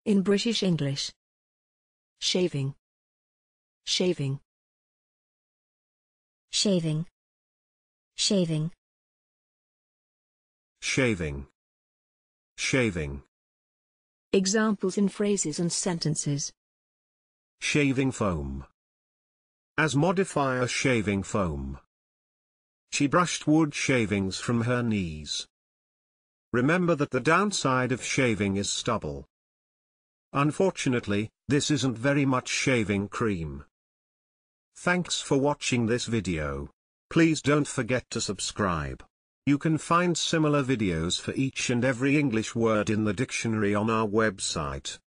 In British English. Shaving. Shaving. Shaving. Shaving. Shaving. Shaving. Examples in phrases and sentences. Shaving foam. As modifier shaving foam. She brushed wood shavings from her knees. Remember that the downside of shaving is stubble. Unfortunately, this isn't very much shaving cream. Thanks for watching this video. Please don't forget to subscribe. You can find similar videos for each and every English word in the dictionary on our website.